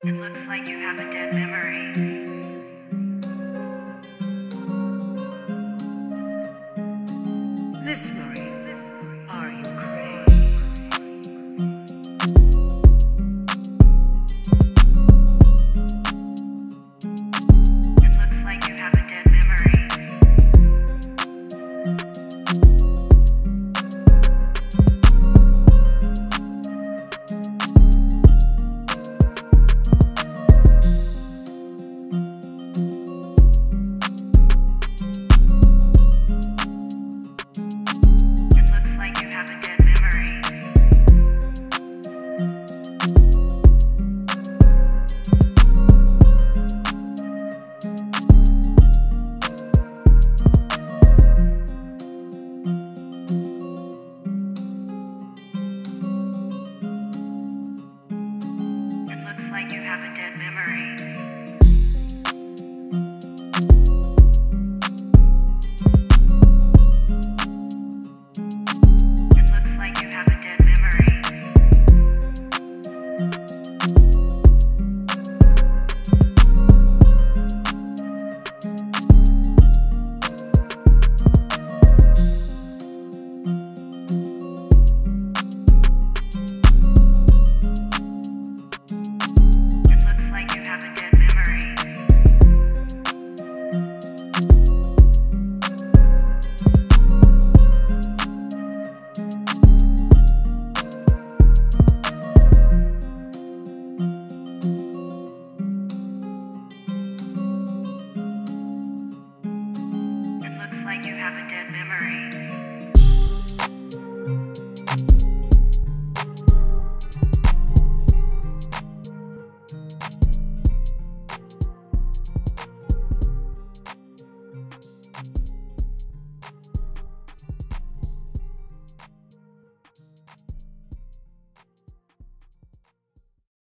It looks like you have a dead memory. This Marie, are you crazy? It looks like you have a dead memory. Like you have a dead memory.